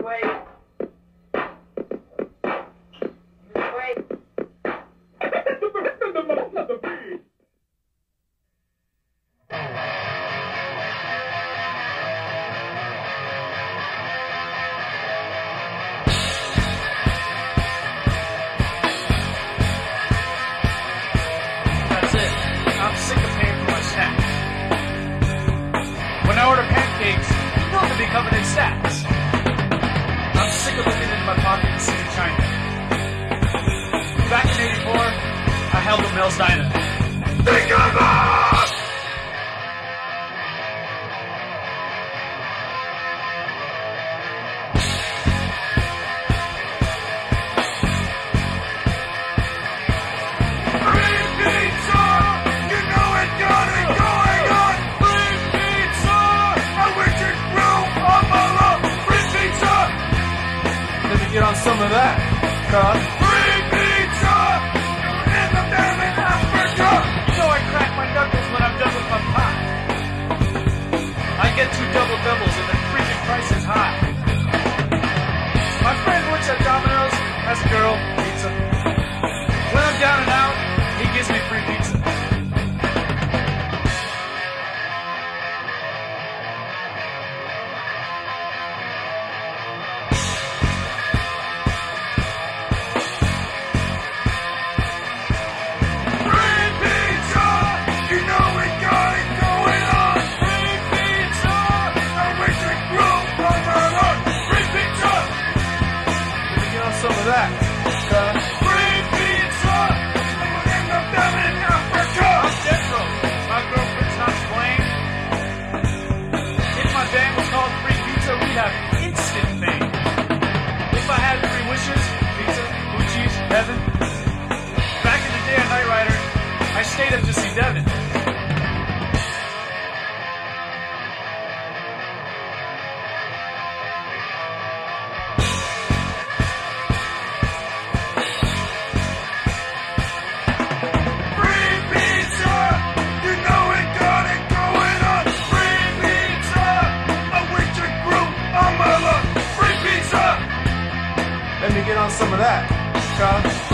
That's it. I'm sick of paying for my snacks. When I order pancakes, you know they'll be coming in stacks. I'm sick of looking into my pocket and seeing China. Back in '84, I held the Mel's Diner. Think of us! Get on some of that, cuz. Free pizza! In the damn Africa! You know I crack my knuckles when I'm done with my pie. I get 2 double doubles and the freaking price is high. My friend works at Domino's, has a girl, pizza. When I'm down and out, he gives me free pizza. Some of that, free pizza in the damn Africa. I'm dead broke. My girlfriend's not to blame. If my band was called Free Pizza, we'd have instant fame. If I had 3 wishes, pizza, Gucci's, heaven. Back in the day at Knight Rider, I stayed up to see Devin. Let me get on some of that, cuz.